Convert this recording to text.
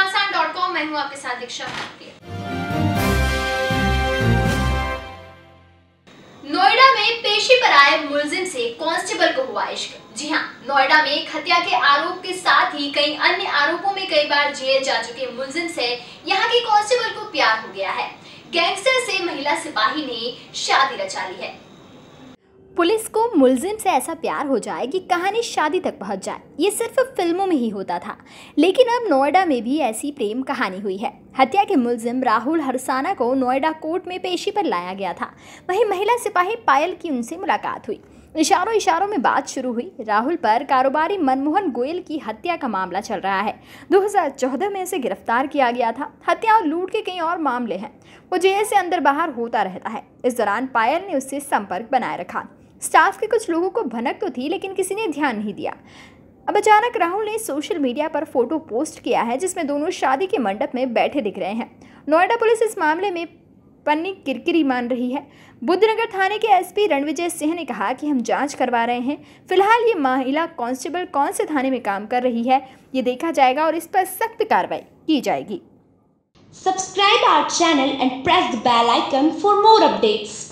घमासान.com। मैं हूं आपके साथ दीक्षा। नोएडा में पेशी पर आए मुलजिम से कांस्टेबल को हुआ इश्क। जी हां, नोएडा में एक हत्या के आरोप के साथ ही कई अन्य आरोपों में कई बार जेल जा चुके मुलजिम से यहां की कांस्टेबल को प्यार हो गया है। गैंगस्टर से महिला सिपाही ने शादी रचा ली है। पुलिस को मुलजिम से ऐसा प्यार हो जाए कि कहानी शादी तक पहुंच जाए, ये सिर्फ फिल्मों में ही होता था, लेकिन अब नोएडा में भी ऐसी प्रेम कहानी हुई है। हत्या के मुलजिम राहुल हरसाना को नोएडा कोर्ट में पेशी पर लाया गया था। वहीं महिला सिपाही पायल की उनसे मुलाकात हुई। इशारों में बात शुरू हुई। राहुल पर कारोबारी मनमोहन गोयल की हत्या का मामला चल रहा है। 2014 में इसे गिरफ्तार किया गया था। हत्या और लूट के कई और मामले हैं। वो जेल से अंदर बाहर होता रहता है। इस दौरान पायल ने उससे संपर्क बनाए रखा। स्टाफ के कुछ लोगों को भनक तो थी, लेकिन किसी ने ध्यान नहीं दिया। अब अचानक राहुल ने सोशल मीडिया पर फोटो पोस्ट किया है जिसमें दोनों शादी के मंडप में बैठे दिख रहे हैं। नोएडा पुलिस इस मामले में पन्नी किरकिरी मान रही है। बुद्धनगर थाने के एसपी रणविजय सिंह ने कहा कि हम जांच करवा रहे हैं। फिलहाल ये महिला कांस्टेबल कौन से थाने में काम कर रही है ये देखा जाएगा और इस पर सख्त कार्रवाई की जाएगी। Subscribe our channel and press the bell icon for more updates.